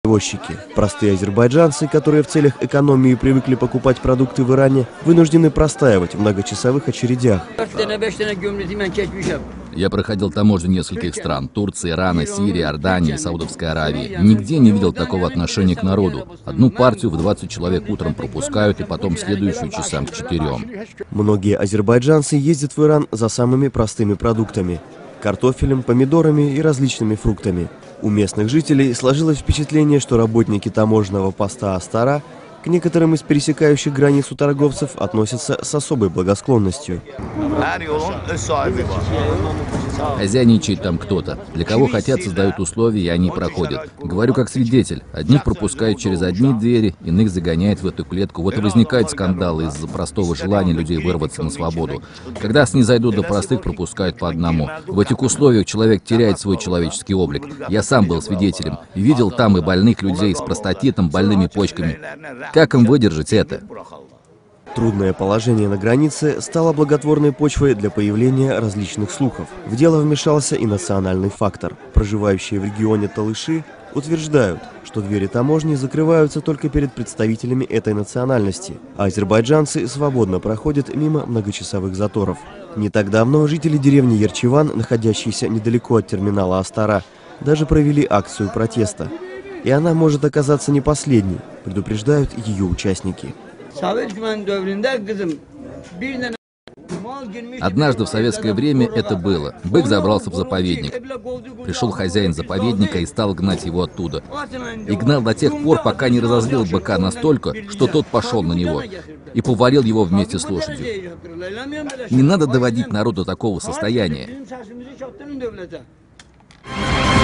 Возчики. Простые азербайджанцы, которые в целях экономии привыкли покупать продукты в Иране, вынуждены простаивать в многочасовых очередях. Я проходил таможню нескольких стран – Турции, Ирана, Сирии, Иордании, Саудовской Аравии. Нигде не видел такого отношения к народу. Одну партию в 20 человек утром пропускают, и потом следующую часам к 4. Многие азербайджанцы ездят в Иран за самыми простыми продуктами – картофелем, помидорами и различными фруктами. У местных жителей сложилось впечатление, что работники таможенного поста Астара к некоторым из пересекающих границу торговцев относятся с особой благосклонностью. Хозяйничает там кто-то. Для кого хотят, создают условия, и они проходят. Говорю как свидетель. Одних пропускают через одни двери, иных загоняют в эту клетку. Вот и возникают скандалы из-за простого желания людей вырваться на свободу. Когда снизойдут до простых, пропускают по одному. В этих условиях человек теряет свой человеческий облик. Я сам был свидетелем. Видел там и больных людей с простатитом, больными почками. Как им выдержать это? Трудное положение на границе стало благотворной почвой для появления различных слухов. В дело вмешался и национальный фактор. Проживающие в регионе талыши утверждают, что двери таможни закрываются только перед представителями этой национальности, а азербайджанцы свободно проходят мимо многочасовых заторов. Не так давно жители деревни Ерчеван, находящиеся недалеко от терминала Астара, даже провели акцию протеста. И она может оказаться не последней, предупреждают ее участники. Однажды в советское время это было. Бык забрался в заповедник. Пришел хозяин заповедника и стал гнать его оттуда. И гнал до тех пор, пока не разозлил быка настолько, что тот пошел на него и повалил его вместе с лошадью. Не надо доводить народ до такого состояния.